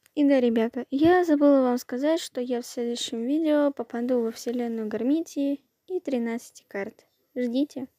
И да, ребята, я забыла вам сказать, что я в следующем видео попаду во вселенную Гармитии и 13 карт. Ждите.